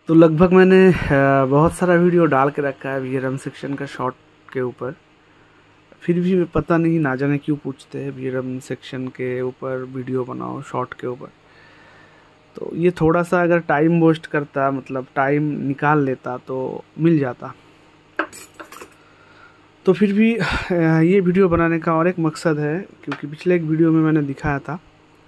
तो लगभग मैंने बहुत सारा वीडियो डाल के रखा है वीआरएम सेक्शन का शॉर्ट के ऊपर। फिर भी पता नहीं ना जाने क्यों पूछते हैं वीआरएम सेक्शन के ऊपर वीडियो बनाओ शॉर्ट के ऊपर। तो ये थोड़ा सा अगर टाइम वेस्ट करता, मतलब टाइम निकाल लेता तो मिल जाता। तो फिर भी ये वीडियो बनाने का और एक मकसद है, क्योंकि पिछले एक वीडियो में मैंने दिखाया था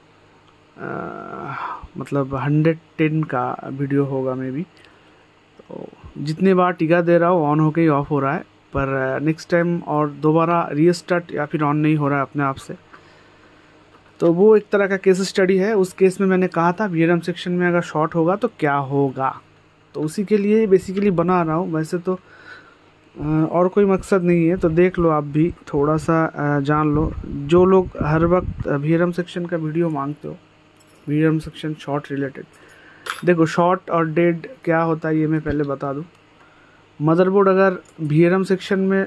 मतलब 110 का वीडियो होगा मे बी। तो जितने बार टीका दे रहा हूँ ऑन होके ही ऑफ हो रहा है, पर नेक्स्ट टाइम और दोबारा रीस्टार्ट या फिर ऑन नहीं हो रहा है अपने आप से। तो वो एक तरह का केस स्टडी है। उस केस में मैंने कहा था वीआरएम सेक्शन में अगर शॉर्ट होगा तो क्या होगा, तो उसी के लिए बेसिकली बना रहा हूँ। वैसे तो और कोई मकसद नहीं है। तो देख लो आप भी, थोड़ा सा जान लो। जो लोग हर वक्त वीआरएम सेक्शन का वीडियो मांगते हो, वीआरएम सेक्शन शॉर्ट रिलेटेड, देखो शॉर्ट और डेड क्या होता है ये मैं पहले बता दूं। मदरबोर्ड अगर वीआरएम सेक्शन में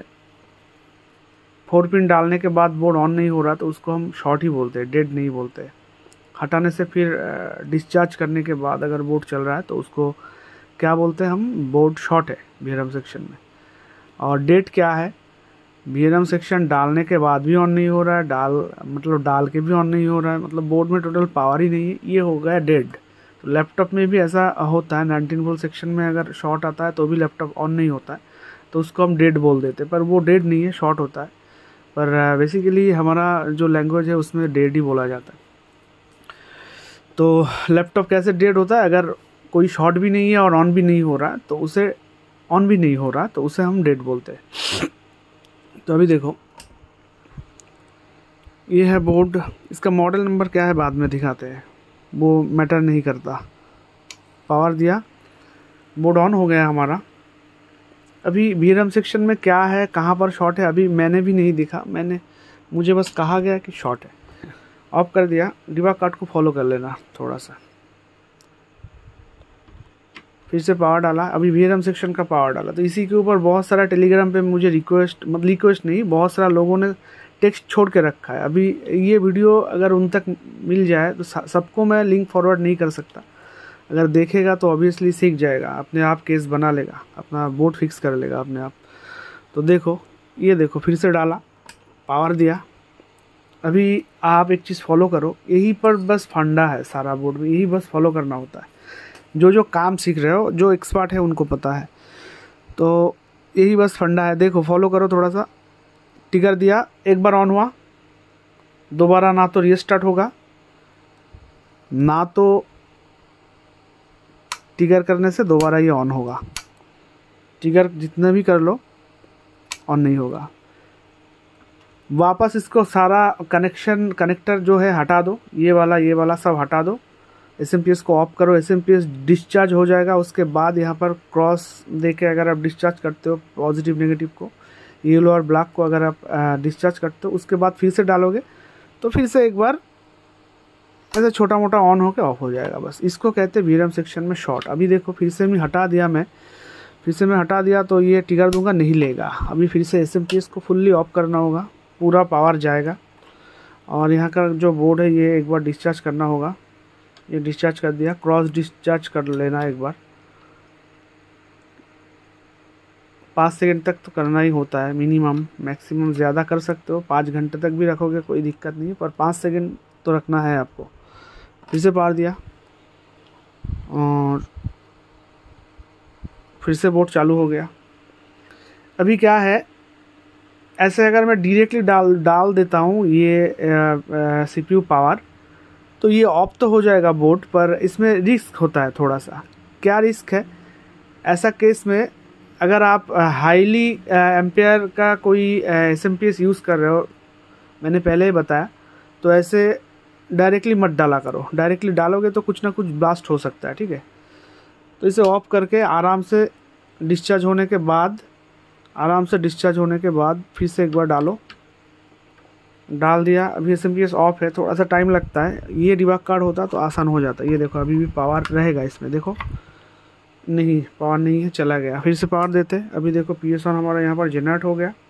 4 पिन डालने के बाद बोर्ड ऑन नहीं हो रहा तो उसको हम शॉर्ट ही बोलते हैं, डेड नहीं बोलते। हटाने से फिर डिस्चार्ज करने के बाद अगर बोर्ड चल रहा है तो उसको क्या बोलते हैं हम, बोर्ड शॉर्ट है वीआरएम सेक्शन में। और डेड क्या है, वीआरएम सेक्शन डालने के बाद भी ऑन नहीं हो रहा है, डाल के भी ऑन नहीं हो रहा है, मतलब बोर्ड में टोटल पावर ही नहीं है, ये हो गया डेड। तो लैपटॉप में भी ऐसा होता है, 19 वोल्ट सेक्शन में अगर शॉर्ट आता है तो भी लैपटॉप ऑन नहीं होता है, तो उसको हम डेड बोल देते हैं। पर वो डेड नहीं है, शॉर्ट होता है। पर बेसिकली हमारा जो लैंग्वेज है उसमें डेड ही बोला जाता है। तो लैपटॉप कैसे डेड होता है, अगर कोई शॉर्ट भी नहीं है और ऑन भी नहीं हो रहा है तो उसे, ऑन भी नहीं हो रहा तो उसे हम डेड बोलते हैं। तो अभी देखो ये है बोर्ड, इसका मॉडल नंबर क्या है बाद में दिखाते हैं, वो मैटर नहीं करता। पावर दिया, बोर्ड ऑन हो गया हमारा। अभी वीआरएम सेक्शन में क्या है, कहाँ पर शॉर्ट है अभी मैंने भी नहीं दिखा, मुझे बस कहा गया कि शॉर्ट है। ऑफ कर दिया। डिबग कार्ड को फॉलो कर लेना थोड़ा सा। फिर से पावर डाला, अभी वीआरएम सेक्शन का पावर डाला। तो इसी के ऊपर बहुत सारा टेलीग्राम पे मुझे रिक्वेस्ट, मतलब रिक्वेस्ट नहीं, बहुत सारा लोगों ने टेक्स्ट छोड़ के रखा है। अभी ये वीडियो अगर उन तक मिल जाए तो सबको मैं लिंक फॉरवर्ड नहीं कर सकता। अगर देखेगा तो ऑब्वियसली सीख जाएगा, अपने आप केस बना लेगा, अपना बोर्ड फिक्स कर लेगा अपने आप। तो देखो, ये देखो फिर से डाला, पावर दिया। अभी आप एक चीज़ फॉलो करो, यही पर बस फंडा है सारा बोर्ड में, यही बस फॉलो करना होता है। जो काम सीख रहे हो, जो एक्सपर्ट है उनको पता है, तो यही बस फंडा है। देखो फॉलो करो थोड़ा सा। टिकर दिया, एक बार ऑन हुआ, दोबारा ना तो रीस्टार्ट होगा, ना तो टिगर करने से दोबारा ये ऑन होगा। टिगर जितना भी कर लो ऑन नहीं होगा। वापस इसको सारा कनेक्टर जो है हटा दो, ये वाला सब हटा दो। एसएमपीएस को ऑफ करो, एसएमपीएस डिस्चार्ज हो जाएगा। उसके बाद यहाँ पर क्रॉस देके अगर आप डिस्चार्ज करते हो पॉजिटिव नेगेटिव को, येलो और ब्लैक को अगर आप डिस्चार्ज करते हो, उसके बाद फिर से डालोगे तो फिर से एक बार ऐसे छोटा मोटा ऑन होकर ऑफ हो जाएगा। बस इसको कहते हैं वीआरएम सेक्शन में शॉर्ट। अभी देखो फिर से मैं हटा दिया तो ये टिगर दूंगा, नहीं लेगा। अभी फिर से एसएमपीएस को फुल्ली ऑफ करना होगा, पूरा पावर जाएगा। और यहाँ का जो बोर्ड है ये एक बार डिस्चार्ज करना होगा। ये डिस्चार्ज कर दिया, क्रॉस डिस्चार्ज कर लेना एक बार। 5 सेकंड तक तो करना ही होता है मिनिमम, मैक्सिमम ज़्यादा कर सकते हो, 5 घंटे तक भी रखोगे कोई दिक्कत नहीं, पर 5 सेकंड तो रखना है आपको। फिर से पावर दिया और फिर से बोर्ड चालू हो गया। अभी क्या है, ऐसे अगर मैं डायरेक्टली डाल देता हूँ ये सीपीयू पावर, तो ये ऑफ तो हो जाएगा बोर्ड, पर इसमें रिस्क होता है थोड़ा सा। क्या रिस्क है, ऐसा केस में अगर आप हाईली एम्पेयर का कोई एसएमपीएस यूज़ कर रहे हो, मैंने पहले ही बताया, तो ऐसे डायरेक्टली मत डाला करो। डायरेक्टली डालोगे तो कुछ ना कुछ ब्लास्ट हो सकता है, ठीक है। तो इसे ऑफ करके आराम से डिस्चार्ज होने के बाद फिर से एक बार डाल दिया। अभी एसएमपीएस ऑफ है, थोड़ा सा टाइम लगता है। ये डिबग कार्ड होता तो आसान हो जाता। ये देखो अभी भी पावर रहेगा इसमें, देखो नहीं पावर नहीं है, चला गया। फिर से पावर देते, अभी देखो PS1 हमारा यहाँ पर जनरेट हो गया।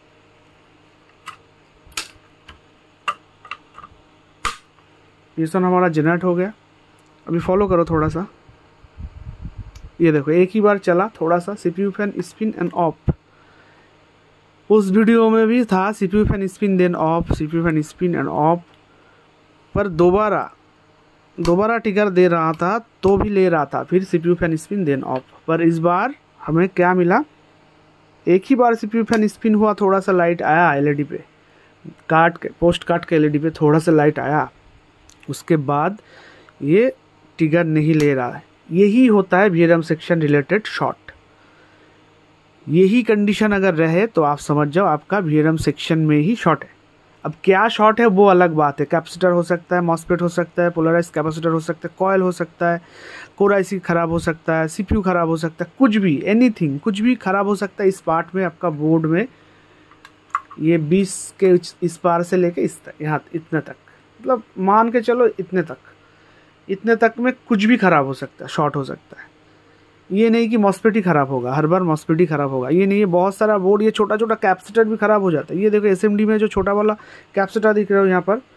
PS1 हमारा जनरेट हो गया। अभी फॉलो करो थोड़ा सा, ये देखो एक ही बार चला थोड़ा सा CPU fan spin and off. उस वीडियो में भी था CPU fan spin then off, CPU fan spin and off, पर दोबारा ट्रिगर दे रहा था तो भी ले रहा था फिर CPU fan spin then off. पर इस बार हमें क्या मिला, एक ही बार CPU फैन स्पिन हुआ, थोड़ा सा लाइट आया LED पे, पोस्ट काट के LED पे थोड़ा सा लाइट आया, उसके बाद ये ट्रिगर नहीं ले रहा है। यही होता है VRM सेक्शन रिलेटेड शॉर्ट। यही कंडीशन अगर रहे तो आप समझ जाओ आपका VRM सेक्शन में ही शॉर्ट है। अब क्या शॉर्ट है वो अलग बात है, कैपेसिटर हो सकता है, मॉसफेट हो सकता है, पोलराइज कैपेसिटर हो सकता है, कॉयल हो सकता है, कोर IC खराब हो सकता है, CPU खराब हो सकता है, कुछ भी एनीथिंग कुछ भी खराब हो सकता है इस पार्ट में आपका बोर्ड में। ये 20 के इस पार से लेके इस तक, यहाँ इतने तक, मतलब मान के चलो इतने तक में कुछ भी खराब हो सकता है, शॉर्ट हो सकता है। ये नहीं कि मॉसफेट ही खराब होगा, हर बार मॉसफेट ही खराब होगा, ये नहीं है। बहुत सारा बोर्ड, ये छोटा छोटा कैपेसिटर भी खराब हो जाता है। ये देखो SMD में जो छोटा वाला कैपेसिटर दिख रहा है यहाँ पर,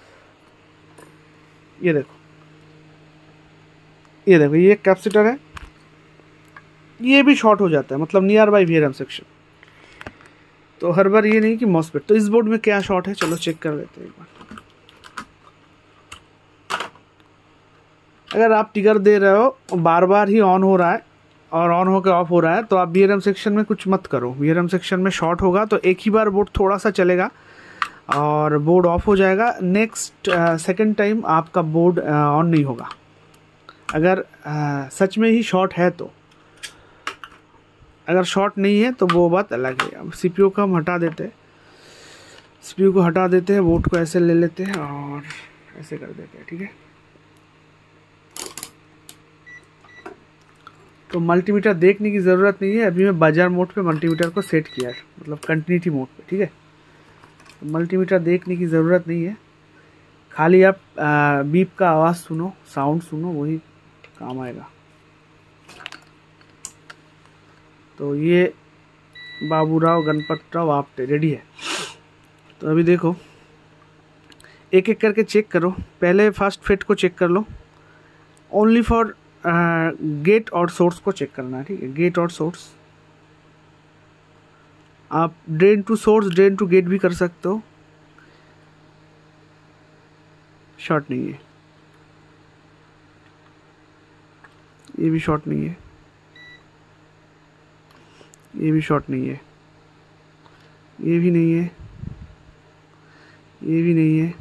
ये देखो ये कैपेसिटर है, ये भी शॉर्ट हो जाता है, मतलब नियर बाई VRM सेक्शन। तो हर बार ये नहीं कि मॉसफेट। तो इस बोर्ड में क्या शॉर्ट है चलो चेक कर लेते हैं एक बार। अगर आप ट्रिगर दे रहे हो बार बार ही ऑन हो रहा है और ऑन होकर ऑफ हो रहा है तो आप VRM सेक्शन में कुछ मत करो। VRM सेक्शन में शॉर्ट होगा तो एक ही बार बोर्ड थोड़ा सा चलेगा और बोर्ड ऑफ हो जाएगा। नेक्स्ट सेकंड टाइम आपका बोर्ड ऑन नहीं होगा। अगर सच में ही शॉर्ट है तो, अगर शॉर्ट नहीं है तो वो बात अलग है। अब CPU को हम हटा देते हैं, CPU को हटा देते हैं, बोर्ड को ऐसे ले लेते हैं और ऐसे कर देते हैं, ठीक है। तो मल्टीमीटर देखने की ज़रूरत नहीं है, अभी मैं बाजार मोड पे मल्टीमीटर को सेट किया है, मतलब कंटिन्यूटी मोड पे, ठीक है। तो मल्टीमीटर देखने की ज़रूरत नहीं है, खाली आप बीप का आवाज़ सुनो, साउंड सुनो, वही काम आएगा। तो ये बाबूराव गणपतराव आपटे रेडी है। तो अभी देखो एक एक करके चेक करो। पहले फर्स्ट फिट को चेक कर लो, ओनली फॉर गेट और सोर्स को चेक करना है, ठीक है। गेट और सोर्स, आप drain to source, drain to gate भी कर सकते हो। शॉर्ट नहीं है, ये भी शॉर्ट नहीं है, ये भी शॉर्ट नहीं है, ये भी नहीं है, ये भी नहीं है,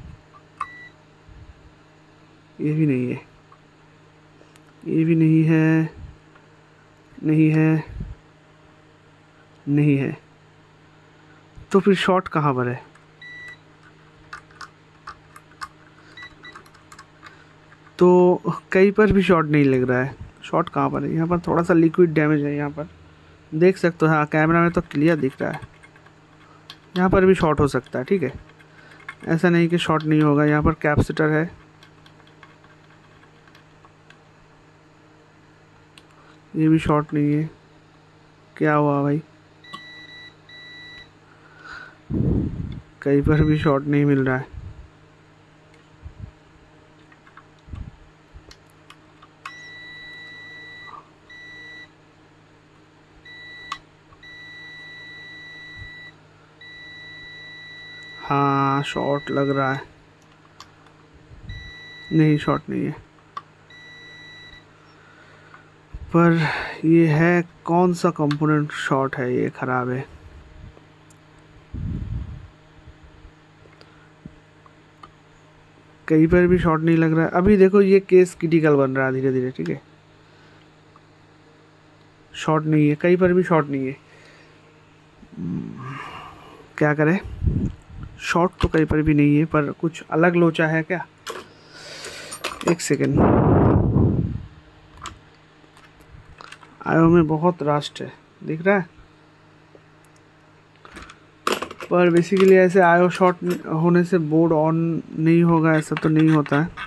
ये भी नहीं है, ये भी नहीं है, नहीं है, नहीं है। तो फिर शॉर्ट कहाँ पर है? तो कहीं पर भी शॉर्ट नहीं लग रहा है। शॉर्ट कहाँ पर है? यहाँ पर थोड़ा सा लिक्विड डैमेज है, यहाँ पर देख सकते हो। हाँ, कैमरा में तो क्लियर दिख रहा है, यहाँ पर भी शॉर्ट हो सकता है, ठीक है। ऐसा नहीं कि शॉर्ट नहीं होगा। यहाँ पर कैपेसिटर है, ये भी शॉर्ट नहीं है। क्या हुआ भाई? कहीं पर भी शॉर्ट नहीं मिल रहा है। हाँ, शॉर्ट लग रहा है। नहीं, शॉर्ट नहीं है। पर ये है कौन सा कंपोनेंट शॉर्ट है, ये ख़राब है। कहीं पर भी शॉर्ट नहीं लग रहा है। अभी देखो ये केस क्रिटिकल बन रहा है धीरे धीरे, ठीक है। शॉर्ट नहीं है, कहीं पर भी शॉर्ट नहीं है। क्या करें? शॉर्ट तो कहीं पर भी नहीं है, पर कुछ अलग लोचा है क्या? एक सेकेंड। आयो में बहुत रास्ट है, दिख रहा है। पर बेसिकली ऐसे आयो शॉर्ट होने से बोर्ड ऑन नहीं होगा, ऐसा तो नहीं होता है।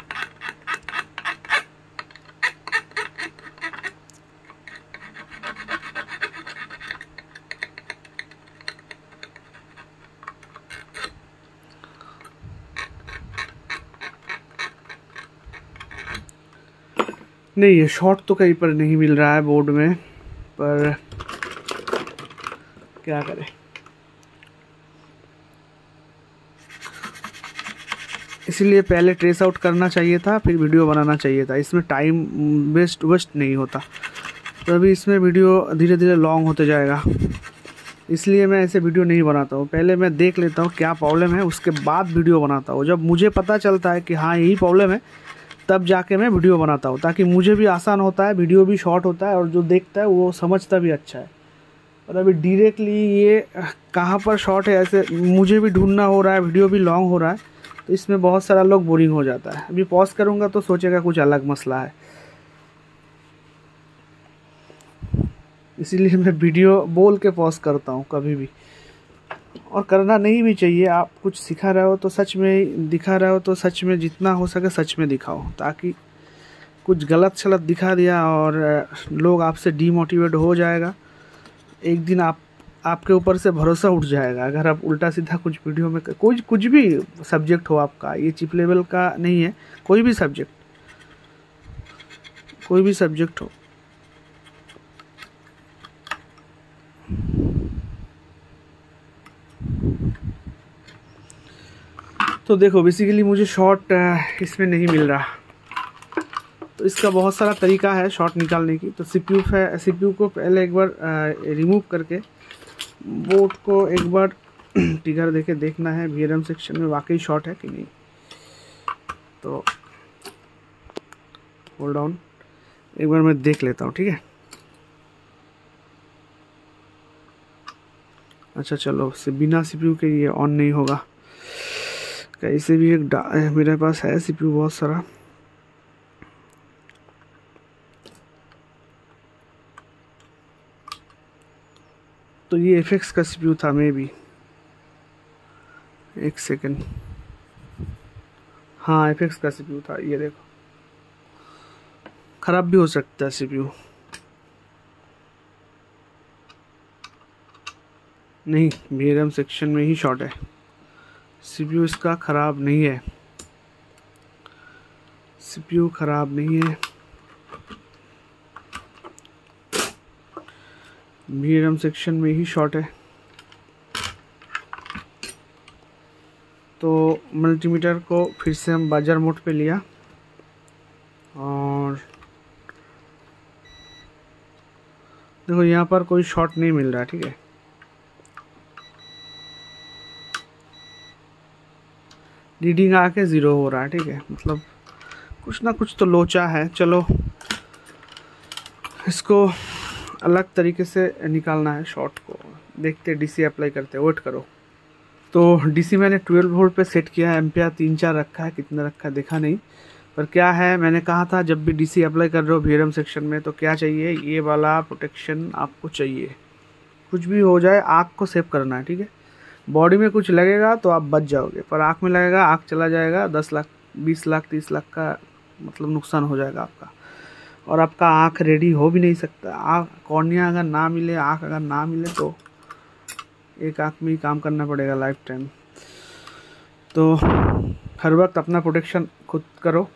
नहीं, ये शॉर्ट तो कहीं पर नहीं मिल रहा है बोर्ड में, पर क्या करें। इसीलिए पहले ट्रेस आउट करना चाहिए था, फिर वीडियो बनाना चाहिए था, इसमें टाइम वेस्ट नहीं होता। तो अभी इसमें वीडियो धीरे धीरे लॉन्ग होते जाएगा, इसलिए मैं ऐसे वीडियो नहीं बनाता हूँ। पहले मैं देख लेता हूँ क्या प्रॉब्लम है, उसके बाद वीडियो बनाता हूँ। जब मुझे पता चलता है कि हाँ यही प्रॉब्लम है, तब जाके मैं वीडियो बनाता हूँ, ताकि मुझे भी आसान होता है, वीडियो भी शॉर्ट होता है और जो देखता है वो समझता भी अच्छा है। और अभी डायरेक्टली ये कहाँ पर शॉर्ट है ऐसे मुझे भी ढूंढना हो रहा है, वीडियो भी लॉन्ग हो रहा है, तो इसमें बहुत सारा लोग बोरिंग हो जाता है। अभी पॉज करूँगा तो सोचेगा कुछ अलग मसला है, इसीलिए मैं वीडियो बोल के पॉज करता हूँ कभी भी। और करना नहीं भी चाहिए, आप कुछ सिखा रहे हो तो सच में, दिखा रहे हो तो सच में, जितना हो सके सच में दिखाओ, ताकि कुछ गलत सलत दिखा दिया और लोग आपसे डीमोटिवेट हो जाएगा। एक दिन आपके ऊपर से भरोसा उठ जाएगा अगर आप उल्टा सीधा कुछ वीडियो में कुछ भी सब्जेक्ट हो आपका, ये चिप लेवल का नहीं है, कोई भी सब्जेक्ट हो। तो देखो बेसिकली मुझे शॉर्ट इसमें नहीं मिल रहा, तो इसका बहुत सारा तरीका है शॉर्ट निकालने की। तो सीपीयू को पहले एक बार रिमूव करके बोर्ड को एक बार ट्रिगर देके देखना है वीआरएम सेक्शन में वाकई शॉर्ट है कि नहीं। तो होल्ड ऑन, एक बार मैं देख लेता हूँ, ठीक है। अच्छा चलो, बिना सीपीयू के ये ऑन नहीं होगा, कैसे भी एक मेरे पास है सीपीयू बहुत सारा। तो ये एफएक्स का सीपीयू था मे बी, एक सेकंड, हाँ एफएक्स का सीपीयू था। ये देखो ख़राब भी हो सकता है सीपीयू, नहीं वीआरएम सेक्शन में ही शॉर्ट है, सीपीयू इसका ख़राब नहीं है, सीपीयू ख़राब नहीं है, वीआरएम सेक्शन में ही शॉर्ट है। तो मल्टीमीटर को फिर से हम बाजार मोड पे लिया और देखो यहाँ पर कोई शॉर्ट नहीं मिल रहा, ठीक है। रीडिंग आके 0 हो रहा है, ठीक है, मतलब कुछ ना कुछ तो लोचा है। चलो इसको अलग तरीके से निकालना है शॉर्ट को, देखते डीसी अप्लाई करते, वेट करो। तो डीसी मैंने 12 वोल्ट पे सेट किया है, एम्पियर 3-4 रखा है, कितना रखा है देखा नहीं, पर क्या है मैंने कहा था जब भी डीसी अप्लाई कर रहे हो वीआरएम सेक्शन में तो क्या चाहिए, ये वाला प्रोटेक्शन आपको चाहिए। कुछ भी हो जाए आँख को सेव करना है, ठीक है। बॉडी में कुछ लगेगा तो आप बच जाओगे, पर आँख में लगेगा आँख चला जाएगा, 10 लाख 20 लाख 30 लाख का मतलब नुकसान हो जाएगा आपका, और आपका आँख रेडी हो भी नहीं सकता। आँख कॉर्निया अगर ना मिले, आँख अगर ना मिले तो एक आँख में ही काम करना पड़ेगा लाइफ टाइम। तो हर वक्त अपना प्रोटेक्शन खुद करो।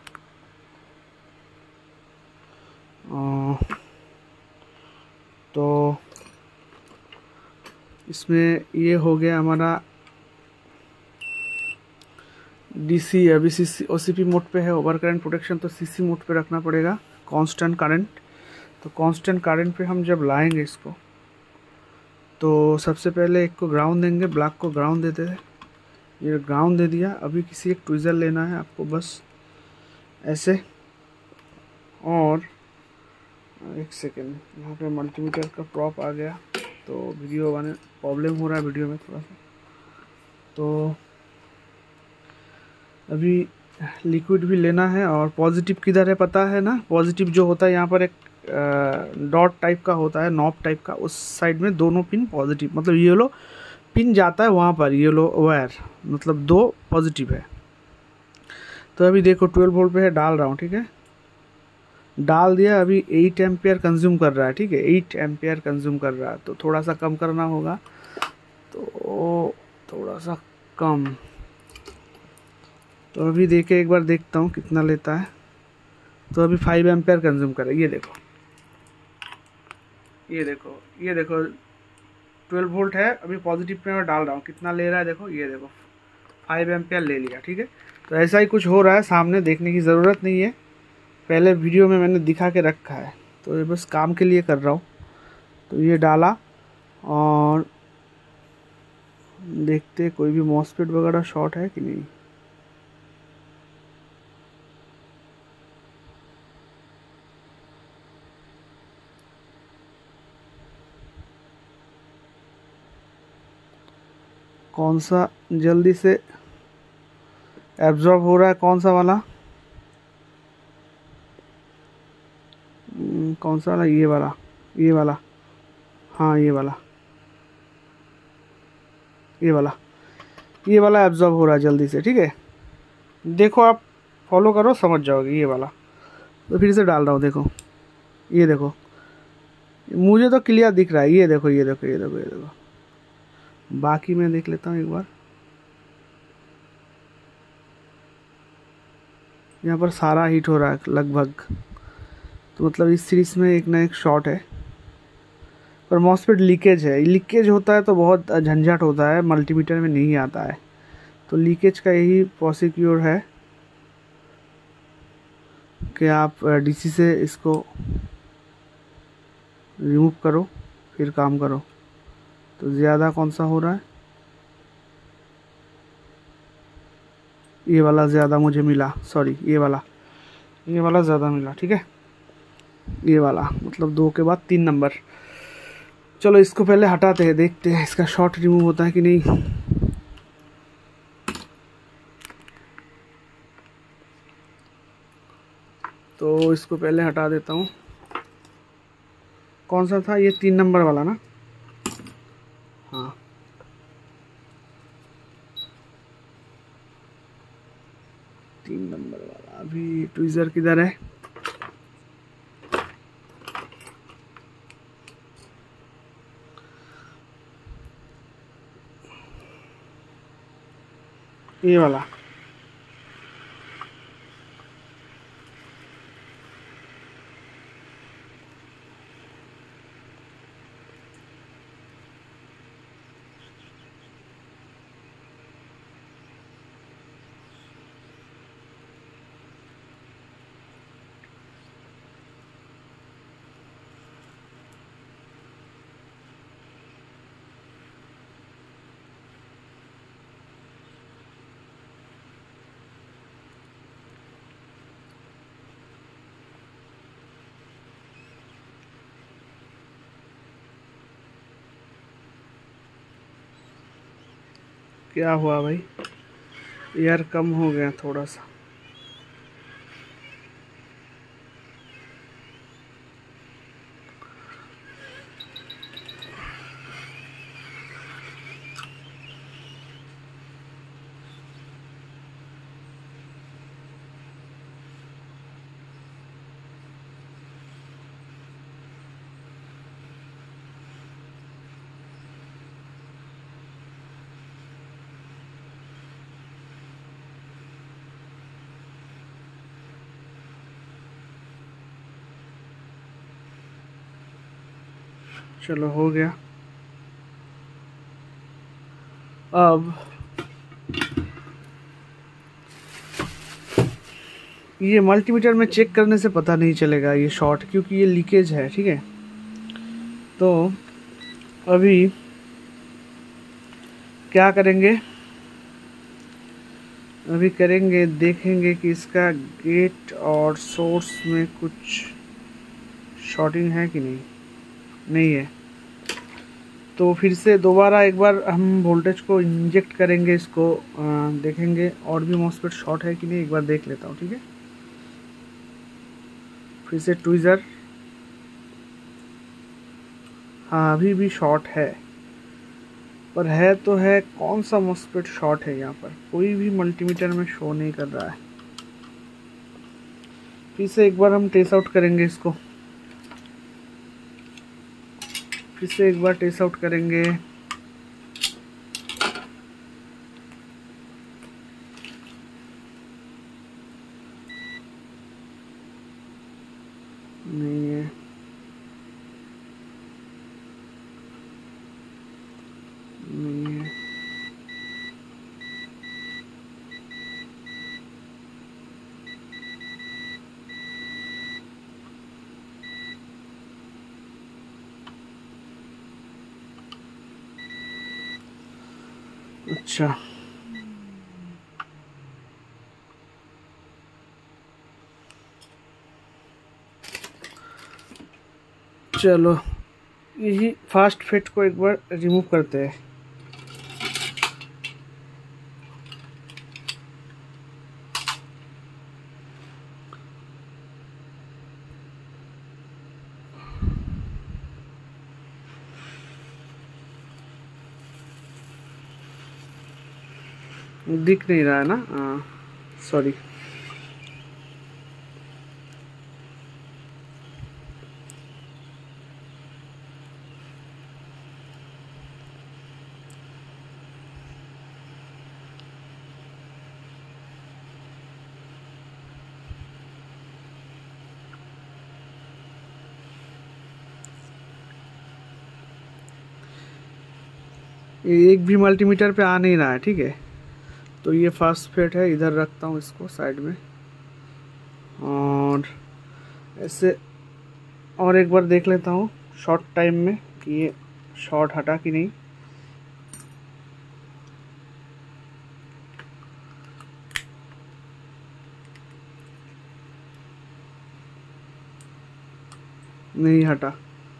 तो इसमें ये हो गया हमारा डीसी, अभी सीसी ओसीपी मोड पे है, ओवर करंट प्रोटेक्शन, तो सीसी मोड पे रखना पड़ेगा, कांस्टेंट करंट। तो कांस्टेंट करंट पे हम जब लाएंगे इसको तो सबसे पहले एक को ग्राउंड देंगे, ब्लैक को ग्राउंड देते थे, ये ग्राउंड दे दिया। अभी किसी एक ट्विज़र लेना है आपको, बस ऐसे, और एक सेकेंड, यहाँ पे मल्टीमीटर का प्रॉप आ गया तो वीडियो बने, प्रॉब्लम हो रहा है वीडियो में थोड़ा सा। तो अभी लिक्विड भी लेना है, और पॉजिटिव किधर है पता है ना, पॉजिटिव जो होता है यहाँ पर एक डॉट टाइप का होता है, नॉब टाइप का, उस साइड में दोनों पिन पॉजिटिव, मतलब येलो पिन जाता है वहाँ पर, येलो वायर मतलब 2 पॉजिटिव है। तो अभी देखो 12 वोल्ट पे है, डाल रहा हूँ, ठीक है, डाल दिया। अभी 8 एम्पियर कंज्यूम कर रहा है, ठीक है, 8 एम्पियर कंज्यूम कर रहा है, तो थोड़ा सा कम करना होगा, तो थोड़ा सा कम। तो अभी देखे एक बार देखता हूँ कितना लेता है, तो अभी 5 एम्पेयर कंज्यूम करे। ये देखो, ये देखो 12 वोल्ट है, अभी पॉजिटिव पे मैं डाल रहा हूँ, कितना ले रहा है देखो, ये देखो 5 एम्पेयर ले लिया। ठीक है, तो ऐसा ही कुछ हो रहा है, सामने देखने की ज़रूरत नहीं है, पहले वीडियो में मैंने दिखा के रखा है, तो ये बस काम के लिए कर रहा हूँ। तो ये डाला और देखते कोई भी मॉसफेट वगैरह शॉर्ट है कि नहीं। कौन सा जल्दी से एब्जॉर्ब हो रहा है, कौन सा वाला, कौन सा वाला, ये वाला, ये वाला, हाँ ये वाला, ये वाला, ये वाला एब्जॉर्ब हो रहा है जल्दी से। ठीक है, देखो आप फॉलो करो, समझ जाओगे। ये वाला तो फिर से डाल रहा हूँ, देखो ये देखो, मुझे तो क्लियर दिख रहा है, ये देखो ये देखो ये देखो ये देखो। बाकी मैं देख लेता हूँ एक बार, यहाँ पर सारा हीट हो रहा है लगभग, तो मतलब इस सीरीज में एक ना एक शॉर्ट है। पर मॉसफेट लीकेज है, लीकेज होता है तो बहुत झंझट होता है, मल्टीमीटर में नहीं आता है, तो लीकेज का यही प्रोसीक्योर है कि आप डीसी से इसको रिमूव करो फिर काम करो। तो ज़्यादा कौन सा हो रहा है, ये वाला ज़्यादा मुझे मिला, सॉरी ये वाला ज़्यादा मिला। ठीक है, ये वाला मतलब 2 के बाद 3 नंबर। चलो इसको पहले हटाते हैं, देखते हैं इसका शॉर्ट रिमूव होता है कि नहीं। तो इसको पहले हटा देता हूँ। कौन सा था ये, 3 नंबर वाला ना, हाँ 3 नंबर वाला। अभी ट्विज़र किधर है, ये वाला, क्या हुआ भाई, एयर कम हो गया थोड़ा सा। चलो हो गया। अब ये मल्टीमीटर में चेक करने से पता नहीं चलेगा ये शॉर्ट, क्योंकि ये लीकेज है। ठीक है, तो अभी क्या करेंगे, अभी करेंगे, देखेंगे कि इसका गेट और सोर्स में कुछ शॉर्टिंग है कि नहीं है। तो फिर से दोबारा एक बार हम वोल्टेज को इंजेक्ट करेंगे, इसको देखेंगे और भी मॉसफेट शॉर्ट है कि नहीं, एक बार देख लेता हूँ। ठीक है, फिर से ट्विज़र, हाँ अभी भी शॉर्ट है, पर है तो है, कौन सा मॉसफेट शॉर्ट है यहाँ पर, कोई भी मल्टीमीटर में शो नहीं कर रहा है। फिर से एक बार हम टेस्ट आउट करेंगे इसको, फिर से एक बार टेस्ट आउट करेंगे। नहीं है। अच्छा, चलो यही फास्ट फिट को एक बार रिमूव करते हैं। दिख नहीं रहा है ना, सॉरी। एक भी मल्टीमीटर पे आ नहीं रहा है, ठीक है। तो ये फास्ट फिट है, इधर रखता हूँ इसको साइड में, और ऐसे और एक बार देख लेता हूँ शॉर्ट टाइम में कि ये शॉर्ट हटा कि नहीं। नहीं हटा।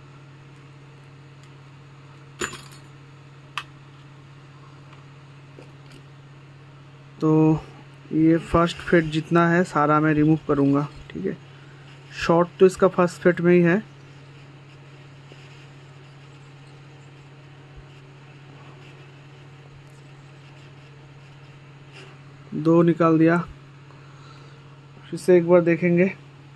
तो ये फर्स्ट फिट जितना है सारा मैं रिमूव करूँगा, ठीक है। शॉर्ट तो इसका फर्स्ट फिट में ही है। दो निकाल दिया। फिर से एक बार देखेंगे,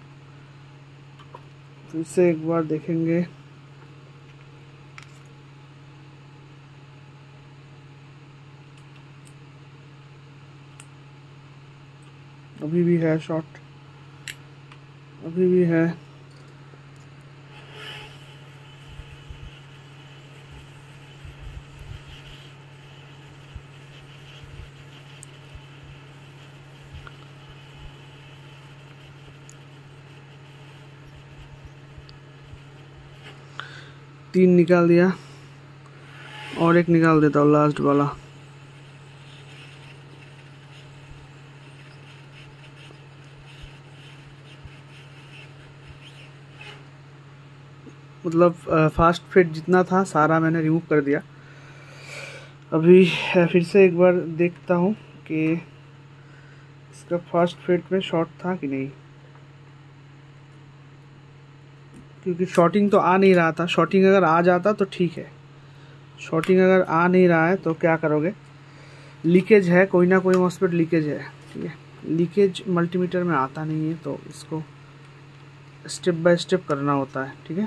अभी भी है शॉर्ट, अभी भी है। तीन निकाल दिया, और एक निकाल देता हूँ लास्ट वाला। मतलब फास्ट फिट जितना था सारा मैंने रिमूव कर दिया। अभी फिर से एक बार देखता हूँ कि इसका फास्ट फिट में शॉर्ट था कि नहीं, क्योंकि शॉर्टिंग तो आ नहीं रहा था। शॉर्टिंग अगर आ जाता तो ठीक है, शॉर्टिंग अगर आ नहीं रहा है तो क्या करोगे, लीकेज है, कोई ना कोई मॉस्फेट लीकेज है, ठीक है। लीकेज मल्टीमीटर में आता नहीं है, तो इसको स्टेप बाय स्टेप करना होता है, ठीक है।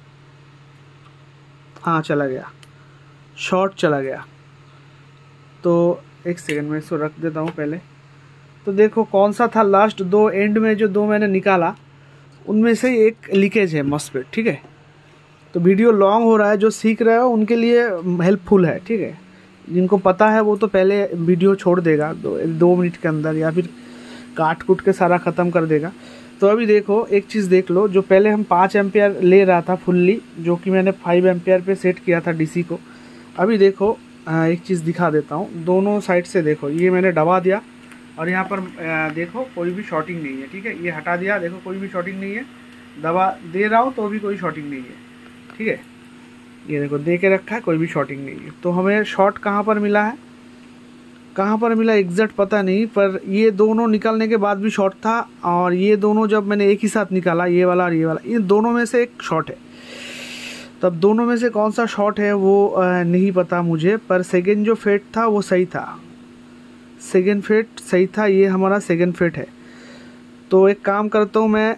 हाँ, चला गया, शॉर्ट चला गया। तो एक सेकंड में इसको रख देता हूँ पहले। तो देखो कौन सा था लास्ट दो, एंड में जो दो मैंने निकाला उनमें से एक लीकेज है मॉस्फेट, ठीक है। तो वीडियो लॉन्ग हो रहा है, जो सीख रहे हो उनके लिए हेल्पफुल है, ठीक है। जिनको पता है वो तो पहले वीडियो छोड़ देगा 2 मिनट के अंदर, या फिर काट कूट के सारा ख़त्म कर देगा। तो अभी देखो एक चीज़ देख लो, जो पहले हम 5 एम्पियर ले रहा था फुल्ली, जो कि मैंने 5 एम्पियर पे सेट किया था डीसी को। अभी देखो एक चीज़ दिखा देता हूँ, दोनों साइड से देखो, ये मैंने दबा दिया और यहाँ पर देखो कोई भी शॉर्टिंग नहीं है, ठीक है। ये हटा दिया, देखो कोई भी शॉर्टिंग नहीं है। दबा दे रहा हूँ तो भी कोई शॉर्टिंग नहीं है, ठीक है। ये देखो दे के रखा है, कोई भी शॉर्टिंग नहीं है। तो हमें शॉर्ट कहाँ पर मिला है, कहाँ पर मिला एग्जैक्ट पता नहीं, पर ये दोनों निकलने के बाद भी शॉर्ट था, और ये दोनों जब मैंने एक ही साथ निकाला, ये वाला और ये वाला, इन दोनों में से एक शॉर्ट है। तब दोनों में से कौन सा शॉर्ट है वो नहीं पता मुझे, पर सेकेंड जो फेट था वो सही था, सेकेंड फेट सही था, ये हमारा सेकेंड फेट है। तो एक काम करता हूँ मैं,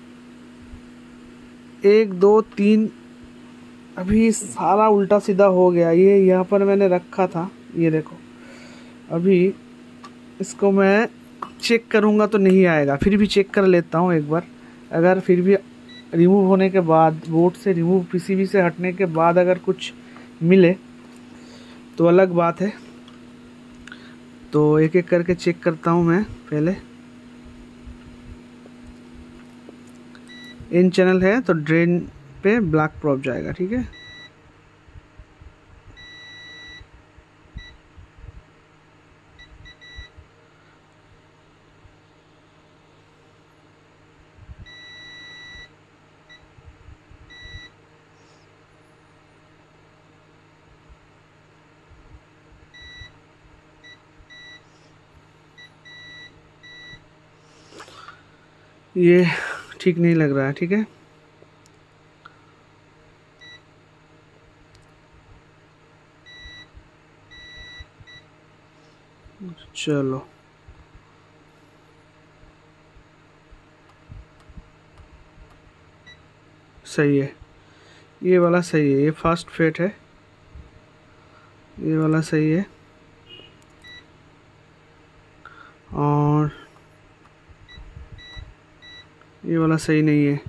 1 2 3, अभी सारा उल्टा सीधा हो गया। ये यहाँ पर मैंने रखा था, ये देखो। अभी इसको मैं चेक करूँगा तो नहीं आएगा, फिर भी चेक कर लेता हूँ एक बार। अगर फिर भी रिमूव होने के बाद, बोर्ड से रिमूव पीसीबी से हटने के बाद अगर कुछ मिले तो अलग बात है। तो एक एक करके चेक करता हूँ मैं। पहले इन चैनल है तो ड्रेन पे ब्लैक प्रॉप जाएगा, ठीक है। ये ठीक नहीं लग रहा है, ठीक है। चलो सही है, ये वाला सही है, ये फर्स्ट फिट है, ये वाला सही है। और ये वाला सही नहीं है।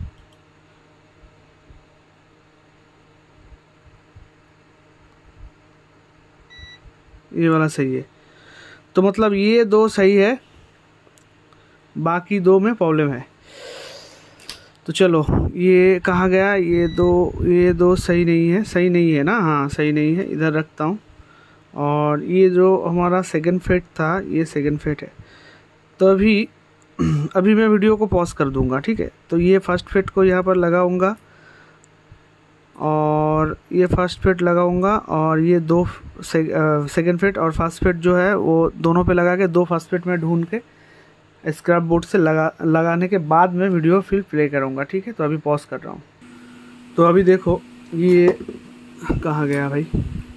ये वाला सही है। तो मतलब ये दो सही है, बाकी दो में प्रॉब्लम है। तो चलो ये कहाँ गया, ये दो सही नहीं है, सही नहीं है ना, हाँ सही नहीं है, इधर रखता हूँ। और ये जो हमारा सेकंड फिट था, ये सेकंड फिट है। तो अभी मैं वीडियो को पॉज कर दूंगा, ठीक है। तो ये फर्स्ट फिट को यहाँ पर लगाऊंगा और ये फर्स्ट फिट लगाऊंगा, और ये दो सेकंड फिट और फर्स्ट फिट जो है वो दोनों पे लगा के दो फर्स्ट फिट में ढूंढ के स्क्रैप बोर्ड से लगाने के बाद मैं वीडियो फिर प्ले करूँगा, ठीक है। तो अभी पॉज कर रहा हूँ। तो अभी देखो ये कहाँ गया भाई।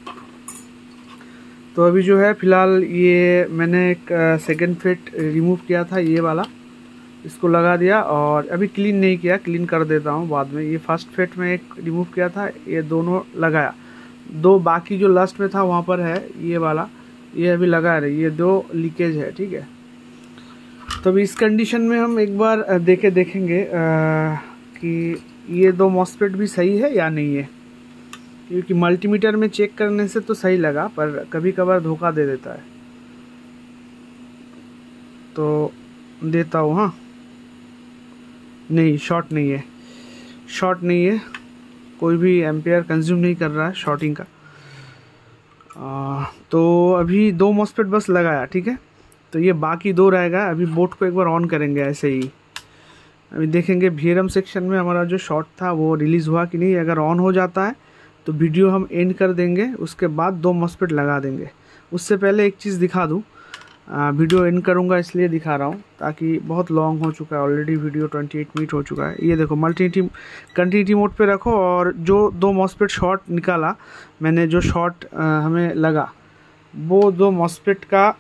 तो अभी जो है फ़िलहाल ये मैंने एक सेकंड फिट रिमूव किया था, ये वाला, इसको लगा दिया। और अभी क्लीन नहीं किया, क्लीन कर देता हूँ बाद में। ये फर्स्ट फिट में एक रिमूव किया था, ये दोनों लगाया। दो बाकी जो लास्ट में था वहाँ पर है ये वाला, ये अभी लगा रही, ये दो लीकेज है, ठीक है। तो अभी इस कंडीशन में हम एक बार देखेंगे कि ये दो मॉस्फेट भी सही है या नहीं है। क्योंकि मल्टीमीटर में चेक करने से तो सही लगा, पर कभी कभार धोखा दे देता है। तो देता हूँ, हाँ नहीं, शॉर्ट नहीं है, शॉर्ट नहीं है, कोई भी एम्पेयर कंज्यूम नहीं कर रहा है शॉर्टिंग का। तो अभी दो मॉस्फेट बस लगाया, ठीक है। तो ये बाकी दो रहेगा। अभी बोर्ड को एक बार ऑन करेंगे ऐसे ही, अभी देखेंगे VRM सेक्शन में हमारा जो शॉर्ट था वो रिलीज़ हुआ कि नहीं। अगर ऑन हो जाता है तो वीडियो हम एंड कर देंगे, उसके बाद दो मॉस्फेट लगा देंगे। उससे पहले एक चीज़ दिखा दूँ, वीडियो एंड करूँगा इसलिए दिखा रहा हूँ ताकि बहुत लॉन्ग हो चुका है ऑलरेडी, वीडियो 28 मिनट हो चुका है। ये देखो कंटिन्यूटी मोड पे रखो, और जो दो मॉस्फेट शॉर्ट निकाला मैंने, जो शॉर्ट हमें लगा, वो दो मॉस्फेट का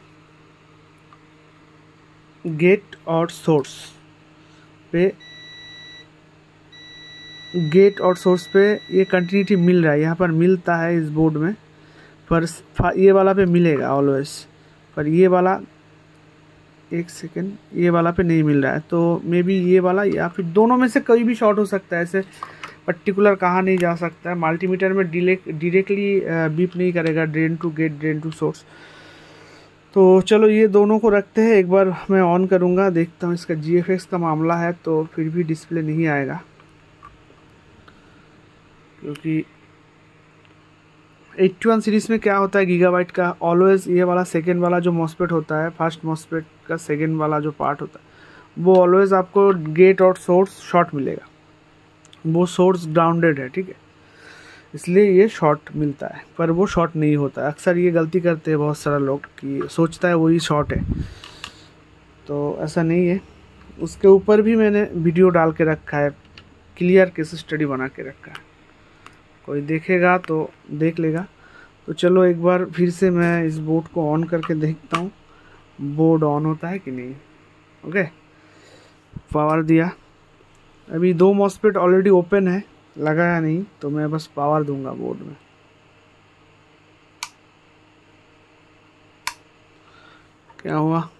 गेट और सोर्स पे ये कंटिन्यूटी मिल रहा है। यहाँ पर मिलता है इस बोर्ड में, पर ये वाला पे मिलेगा ऑलवेज, पर ये वाला एक सेकेंड, ये वाला पे नहीं मिल रहा है। तो मे बी ये वाला या फिर दोनों में से कोई भी शॉर्ट हो सकता है, ऐसे पर्टिकुलर कहा नहीं जा सकता है। मल्टीमीटर में डायरेक्टली बीप नहीं करेगा, drain to gate, drain to source. तो चलो ये दोनों को रखते हैं, एक बार मैं ऑन करूँगा, देखता हूँ। इसका GFX का मामला है तो फिर भी डिस्प्ले नहीं आएगा, क्योंकि 81 सीरीज़ में क्या होता है गीगाबाइट का, ऑलवेज ये वाला सेकेंड वाला जो मॉस्फेट होता है, फर्स्ट मॉस्फेट का सेकेंड वाला जो पार्ट होता है, वो ऑलवेज आपको गेट और सोर्स शॉर्ट मिलेगा। वो सोर्स ग्राउंडेड है, ठीक है, इसलिए ये शॉर्ट मिलता है, पर वो शॉर्ट नहीं होता है। अक्सर ये गलती करते हैं बहुत सारा लोग कि सोचता है वही शॉर्ट है, तो ऐसा नहीं है। उसके ऊपर भी मैंने वीडियो डाल के रखा है, क्लियर केस स्टडी बना के रखा है, कोई देखेगा तो देख लेगा। तो चलो एक बार फिर से मैं इस बोर्ड को ऑन करके देखता हूँ, बोर्ड ऑन होता है कि नहीं। ओके, पावर दिया। अभी दो मॉस्फेट ऑलरेडी ओपन है, लगाया नहीं, तो मैं बस पावर दूंगा बोर्ड में। क्या हुआ,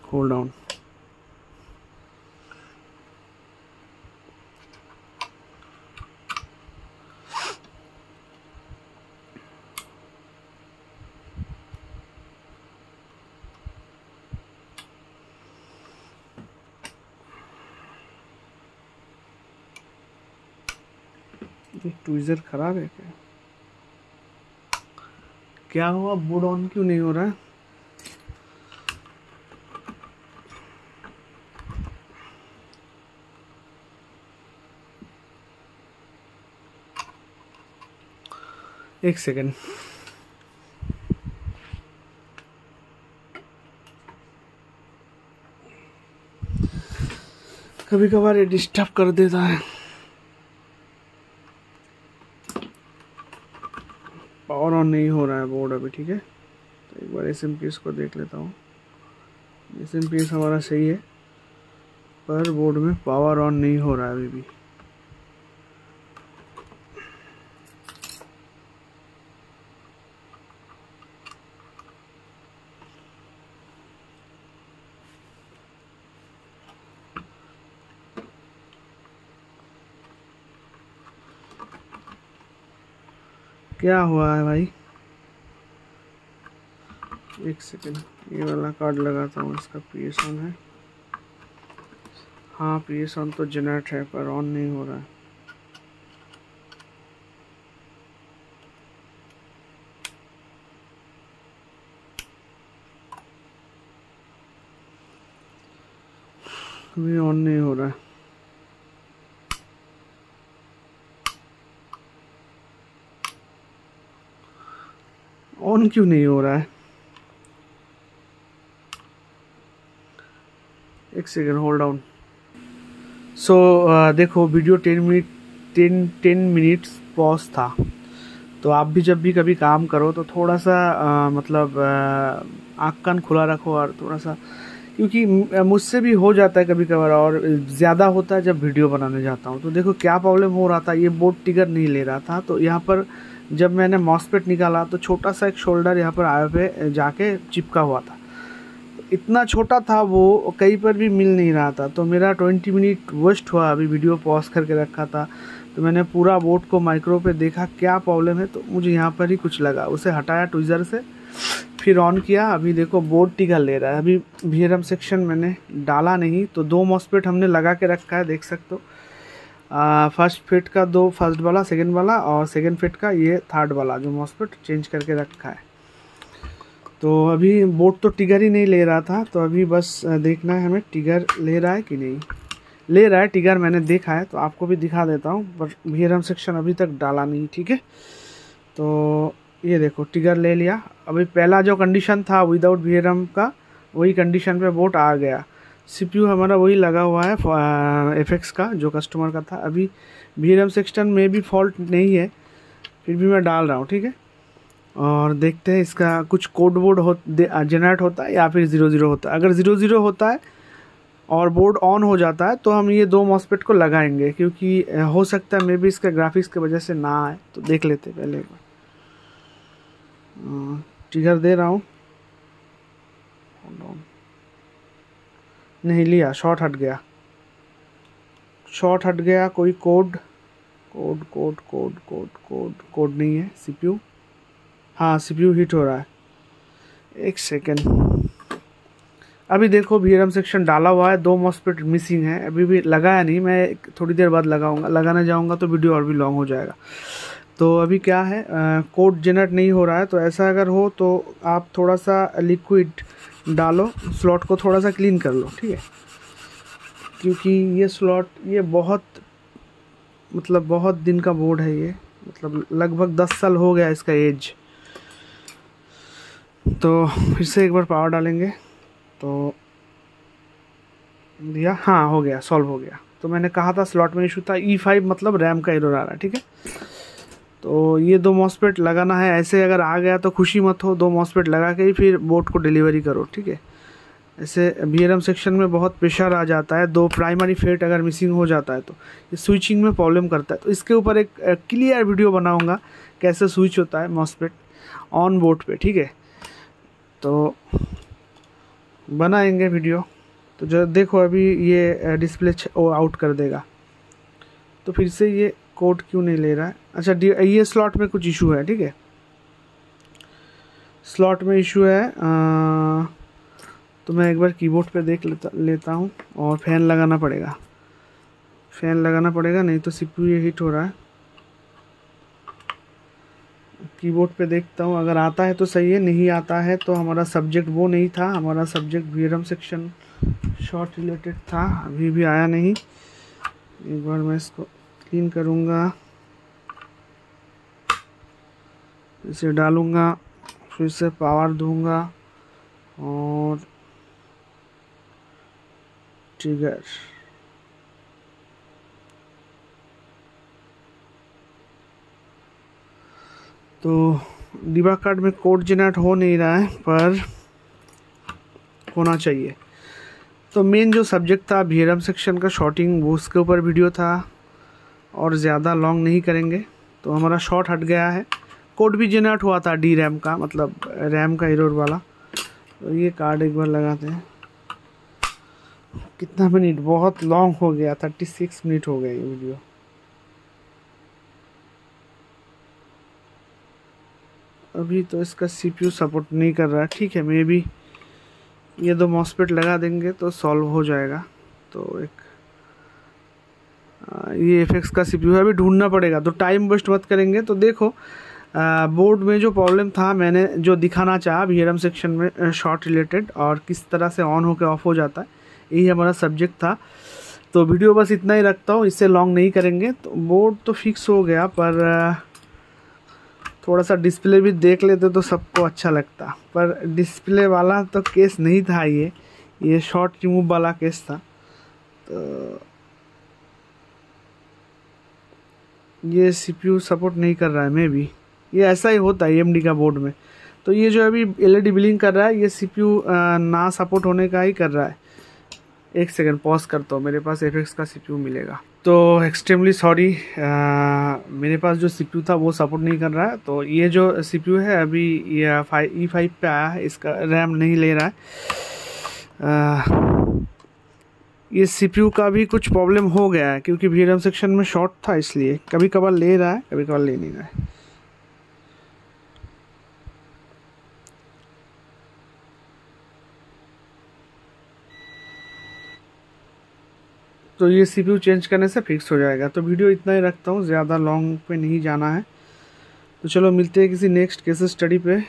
होल्ड ऑन। ये ट्विज़र खराब है क्या? क्या हुआ, बोर्ड ऑन क्यों नहीं हो रहा है? एक सेकेंड। कभी कभार ये डिस्टर्ब कर देता है। पावर ऑन नहीं हो रहा है बोर्ड अभी, ठीक है। तो एक बार एसएमपीएस को देख लेता हूँ। एसएमपीएस हमारा सही है, पर बोर्ड में पावर ऑन नहीं हो रहा है अभी भी। क्या हुआ है भाई? एक सेकेंड, ये वाला कार्ड लगाता हूँ। इसका पीएस ऑन है। हाँ पीएस ऑन तो जनरेट है, पर ऑन नहीं हो रहा है। अभी ऑन नहीं हो रहा है। ऑन क्यों नहीं हो रहा है? एक सेकेंड, होल्ड ऑन। सो देखो, वीडियो 10 मिनट्स पॉज था। तो आप भी जब भी कभी काम करो तो थोड़ा सा मतलब आँख कान खुला रखो, और थोड़ा सा, क्योंकि मुझसे भी हो जाता है कभी कभार, और ज़्यादा होता है जब वीडियो बनाने जाता हूँ। तो देखो क्या प्रॉब्लम हो रहा था, ये बोर्ड ट्रिगर नहीं ले रहा था। तो यहाँ पर जब मैंने मॉसफेट निकाला तो छोटा सा एक शोल्डर यहाँ पर आए पे जाके चिपका हुआ था। इतना छोटा था वो, कहीं पर भी मिल नहीं रहा था। तो मेरा 20 मिनट वेस्ट हुआ। अभी वीडियो पॉज करके रखा था, तो मैंने पूरा बोर्ड को माइक्रो पे देखा क्या प्रॉब्लम है। तो मुझे यहाँ पर ही कुछ लगा, उसे हटाया ट्विज़र से, फिर ऑन किया। अभी देखो बोर्ड टिका ले रहा है। अभी VRM सेक्शन मैंने डाला नहीं, तो 2 मॉसफेट हमने लगा के रखा है, देख सकते हो। फर्स्ट फिट का 2, फर्स्ट वाला, सेकंड वाला, और सेकंड फिट का ये थर्ड वाला जो मॉसफेट चेंज करके रखा है। तो अभी बोर्ड तो टिगर ही नहीं ले रहा था। तो अभी बस देखना है हमें टिगर ले रहा है कि नहीं। ले रहा है टिगर, मैंने देखा है, तो आपको भी दिखा देता हूँ। पर VRM सेक्शन अभी तक डाला नहीं, ठीक है। तो ये देखो टिगर ले लिया। अभी पहला जो कंडीशन था विदाउट VRM का, वही कंडीशन पे बोर्ड आ गया। CPU हमारा वही लगा हुआ है FX का, जो कस्टमर का था। अभी VRM सेक्शन में भी फॉल्ट नहीं है, फिर भी मैं डाल रहा हूँ, ठीक है। और देखते हैं इसका कुछ कोड बोर्ड जनरेट होता है या फिर 00 होता है। अगर 00 होता है और बोर्ड ऑन हो जाता है तो हम ये 2 मॉसफेट को लगाएंगे, क्योंकि हो सकता है मे भी इसका ग्राफिक्स की वजह से ना आए। तो देख लेते हैं पहले एक बार। ट्रिगर दे रहा हूँ, नहीं लिया, शॉर्ट हट गया, शॉर्ट हट गया। कोई कोड नहीं है। CPU, हाँ CPU हिट हो रहा है। एक सेकेंड, अभी देखो VRM सेक्शन डाला हुआ है, 2 मॉसफेट मिसिंग है। अभी भी लगाया नहीं, मैं थोड़ी देर बाद लगाऊंगा। लगाने जाऊंगा तो वीडियो और भी लॉन्ग हो जाएगा। तो अभी क्या है, कोड जनरेट नहीं हो रहा है। तो ऐसा अगर हो तो आप थोड़ा सा लिक्विड डालो, स्लॉट को थोड़ा सा क्लीन कर लो, ठीक है। क्योंकि ये स्लॉट, ये बहुत दिन का बोर्ड है ये, मतलब लगभग 10 साल हो गया इसका एज। तो फिर से एक बार पावर डालेंगे तो दिया, हाँ हो गया, सॉल्व हो गया। तो मैंने कहा था स्लॉट में इशू था, E5 मतलब रैम का एरर आ रहा है, ठीक है। तो ये 2 मॉसफेट लगाना है। ऐसे अगर आ गया तो खुशी मत हो, 2 मॉसफेट लगा के ही फिर बोर्ड को डिलीवरी करो, ठीक है। ऐसे VRM सेक्शन में बहुत प्रेशर आ जाता है। 2 प्राइमरी फेट अगर मिसिंग हो जाता है तो ये स्विचिंग में प्रॉब्लम करता है। तो इसके ऊपर एक क्लियर वीडियो बनाऊंगा कैसे स्विच होता है मॉसफेट ऑन बोर्ड पे, ठीक है। तो बनाएंगे वीडियो। तो जो देखो अभी ये डिस्प्ले आउट कर देगा, तो फिर से ये कोड क्यों नहीं ले रहा है। अच्छा ये स्लॉट में कुछ इशू है, ठीक है, स्लॉट में इशू है। तो मैं एक बार कीबोर्ड पे देख लेता हूँ, और फ़ैन लगाना पड़ेगा, फ़ैन लगाना पड़ेगा, नहीं तो CPU ये हीट हो रहा है। कीबोर्ड पे देखता हूँ, अगर आता है तो सही है, नहीं आता है तो हमारा सब्जेक्ट वो नहीं था, हमारा subject VRAM section short related था, अभी भी आया नहीं। एक बार मैं इसको क्लीन करूँगा, इसे डालूँगा, फिर से पावर दूंगा और ट्रिगर। तो डिबग कार्ड में कोड जनरेट हो नहीं रहा है, पर होना चाहिए। तो मेन जो सब्जेक्ट था VRAM सेक्शन का शॉर्टिंग, वो उसके ऊपर वीडियो था, और ज़्यादा लॉन्ग नहीं करेंगे। तो हमारा शॉर्ट हट गया है, कोड भी जनरेट हुआ था DRAM का, मतलब रैम का एरर वाला। तो ये कार्ड एक बार लगाते हैं। कितना मिनट, बहुत लॉन्ग हो गया, 36 मिनट हो गए ये वीडियो। अभी तो इसका CPU सपोर्ट नहीं कर रहा है, ठीक है, मे बी ये 2 मॉसफेट लगा देंगे तो सॉल्व हो जाएगा। तो एक ये FX का CPU है, अभी ढूंढना पड़ेगा, तो टाइम वेस्ट मत करेंगे। तो देखो बोर्ड में जो प्रॉब्लम था, मैंने जो दिखाना चाहा VRAM सेक्शन में शॉर्ट रिलेटेड, और किस तरह से ऑन होकर ऑफ हो जाता है, यही हमारा सब्जेक्ट था। तो वीडियो बस इतना ही रखता हूँ, इससे लॉन्ग नहीं करेंगे। तो बोर्ड तो फिक्स हो गया, पर थोड़ा सा डिस्प्ले भी देख लेते तो सबको अच्छा लगता, पर डिस्प्ले वाला तो केस नहीं था, ये शॉर्ट रिमूव वाला केस था। तो ये CPU सपोर्ट नहीं कर रहा है, मे बी ये ऐसा ही होता है AMD का बोर्ड में। तो ये जो अभी LED ब्लिंक कर रहा है, ये CPU ना सपोर्ट होने का ही कर रहा है। एक सेकंड पॉज करता हूँ, मेरे पास FX का CPU मिलेगा। तो एक्सट्रीमली सॉरी, मेरे पास जो CPU था वो सपोर्ट नहीं कर रहा है। तो ये जो CPU है अभी ये E5 पे आया है, इसका रैम नहीं ले रहा है। ये CPU का भी कुछ प्रॉब्लम हो गया है, क्योंकि VRAM सेक्शन में शॉर्ट था, इसलिए कभी कभार ले रहा है, कभी कभार ले नहीं रहा है। तो ये CPU चेंज करने से फिक्स हो जाएगा। तो वीडियो इतना ही रखता हूँ, ज़्यादा लॉन्ग पे नहीं जाना है। तो चलो मिलते हैं किसी नेक्स्ट केस स्टडी पे।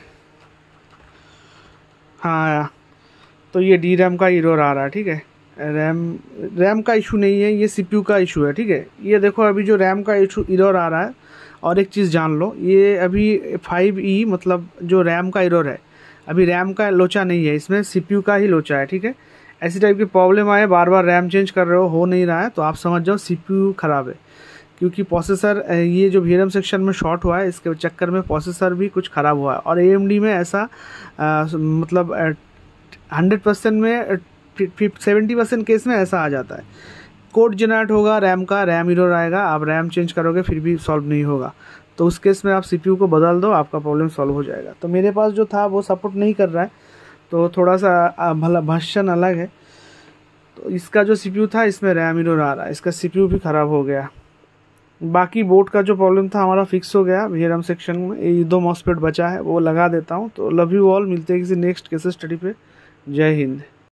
हाँ, तो ये DRAM का एरर आ रहा है, ठीक है, रैम का इशू नहीं है, ये CPU का इशू है, ठीक है। ये देखो अभी जो रैम का इशू एरर आ रहा है, और एक चीज़ जान लो, ये अभी 5E मतलब जो रैम का एरर है, अभी रैम का लोचा नहीं है, इसमें CPU का ही लोचा है, ठीक है। ऐसी टाइप की प्रॉब्लम आए, बार बार रैम चेंज कर रहे हो नहीं रहा है, तो आप समझ जाओ CPU ख़राब है, क्योंकि प्रोसेसर ये जो VRAM सेक्शन में शॉर्ट हुआ है, इसके चक्कर में प्रोसेसर भी कुछ ख़राब हुआ है। और AMD में ऐसा मतलब 100% में 70% केस में ऐसा आ जाता है। कोड जनरेट होगा रैम का, रैम एरर आएगा, आप रैम चेंज करोगे फिर भी सॉल्व नहीं होगा। तो उस केस में आप CPU को बदल दो, आपका प्रॉब्लम सॉल्व हो जाएगा। तो मेरे पास जो था वो सपोर्ट नहीं कर रहा है, तो थोड़ा सा भला वर्जन अलग है। तो इसका जो CPU था, इसमें रैम एरर आ रहा है, इसका CPU भी ख़राब हो गया। बाकी बोर्ड का जो प्रॉब्लम था हमारा फिक्स हो गया। VRAM सेक्शन में ये 2 मॉसफेट बचा है, वो लगा देता हूँ। तो लव यू ऑल, मिलते हैं किसी नेक्स्ट केस स्टडी पे। जय हिंद।